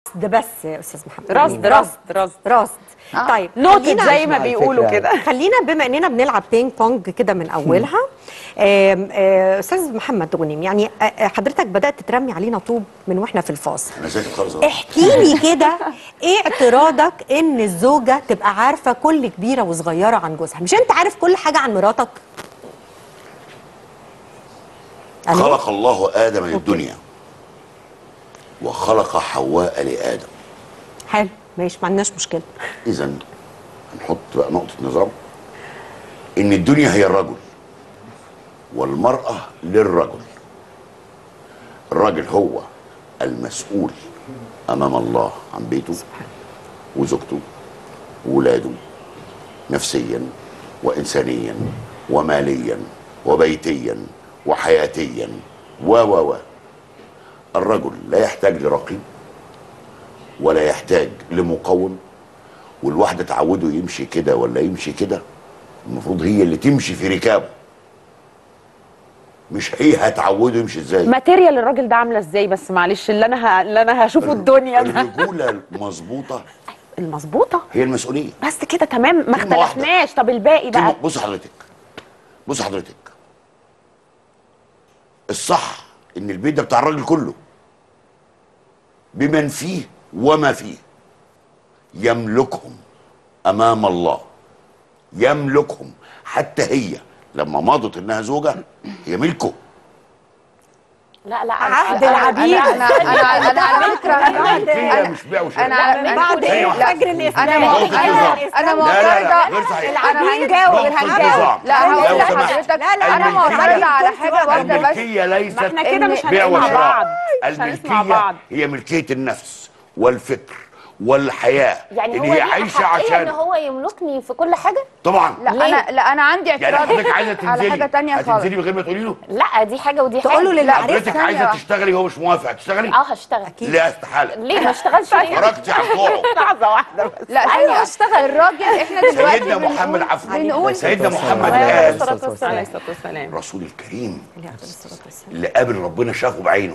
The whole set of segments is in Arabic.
ده بس يا استاذ محمد رصد. طيب نوتد زي ما بيقولوا كده. خلينا بما اننا بنلعب بينج بونج كده من اولها، استاذ محمد غنيم، يعني حضرتك بدات ترمي علينا طوب من واحنا في الفاصل. انا ساكت خالص. احكي لي كده، ايه اعتراضك ان الزوجه تبقى عارفه كل كبيره وصغيره عن جوزها؟ مش انت عارف كل حاجه عن مراتك؟ خلق الله ادم للدنيا وخلق حواء لادم. حلو، ماشي، ما عندناش مشكله. اذا هنحط بقى نقطه نظام ان الدنيا هي الرجل والمراه للرجل. الراجل هو المسؤول امام الله عن بيته وزوجته وولاده، نفسيا وانسانيا وماليا وبيتيا وحياتيا و الرجل لا يحتاج لرقيب ولا يحتاج لمقوم، والواحده تعوده يمشي كده ولا يمشي كده، المفروض هي اللي تمشي في ركابه، مش هي هتعوده يمشي ازاي. ماتيريال الراجل ده عامله ازاي؟ بس معلش اللي انا هشوفه الدنيا ده. الرجوله المظبوطه المظبوطه هي المسؤوليه بس كده، تمام، ما اختلفناش. طب الباقي بقى؟ بص حضرتك، الصح ان البيت ده بتاع الراجل كله بمن فيه وما فيه، يملكهم امام الله، يملكهم. حتى هي لما مضت انها زوجه هي ملكه. لا عهد العبيد. انا على فكره انا مش بيع وشراء. انا بعد فجر الاسلام انا معترضه. انا هنجاوب. لا هقول لحضرتك، انا معترضه على حاجه واحده بس. الملكيه ليست احنا كده مش بيع هنسمع وشراء. بعض. الملكيه هي ملكيه النفس والفكر والحياه يعني اللي هو هي ليه عايشه حقيقة ان عشان هو يملكني في كل حاجه؟ طبعا. لا انا عندي يعني اعتراض حضرتك عايزه على حاجه ثانيه خالص. هتنزلي من غير ما تقولي له؟ لا دي حاجه ودي حاجه. تقول له للمعرفه. حضرتك عايزه تشتغلي وهو مش موافق، هتشتغلي؟ هشتغل. لا استحاله. ليه ما اشتغلش؟ خرجتي عن طوعه. لحظه واحده بس. لا ثانيه اشتغل. الراجل احنا دلوقتي سيدنا محمد بنقول سيدنا محمد عليه قال الصلاه والسلام الرسول الكريم اللي قابل ربنا شافه بعينه: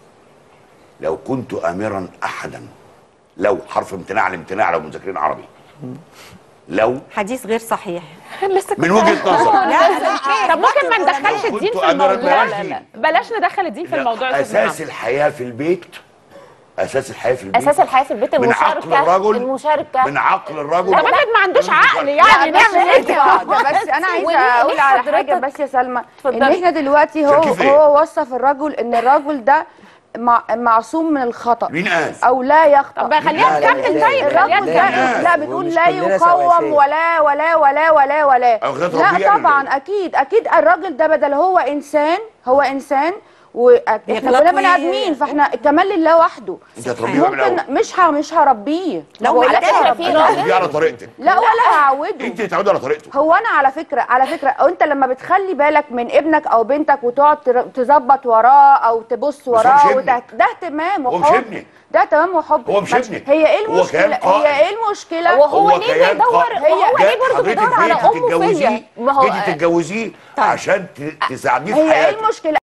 لو كنت امرا احدا، لو حرف امتناع الامتناع لو مذاكرين عربي، لو حديث غير صحيح من وجهه نظر. طب ممكن ما ندخلش الدين في الموضوع؟ لا بلاش ندخل الدين في الموضوع. اساس الحياه في البيت، اساس الحياه في البيت، اساس الحياه في البيت من عقل الرجل، المشاركه. من عقل الرجل. طب افرض ما عندوش عقل، يعني نعمل ايه؟ بس انا عايزه اقول على حاجه بس يا سلمى، ان احنا دلوقتي إيه؟ هو وصف الرجل ان الرجل ده معصوم من الخطأ. مين قال؟ او لا يخطأ. طب خليها تكمل. طيب الرجل ده لا بتقول لا يقوم ولا لا طبعا اكيد الراجل ده بدل هو انسان واحنا بني ادمين، فاحنا الكمال لله وحده. ممكن مش هربيه. لو على فكره في هتعوديه على طريقتك. لا ولا هعوده. انت تتعودي على طريقته. هو انا على فكره انت لما بتخلي بالك من ابنك او بنتك وتقعد تظبط وراه او تبص وراه ده اهتمام وحب. هو مش ابنك. ده تمام وحب. هو مش ابنك. هي ايه المشكله؟ وهو ليه بيدور على امه فيا؟ جيتي تتجوزيه عشان تساعديه في حياته. هي ايه المشكله؟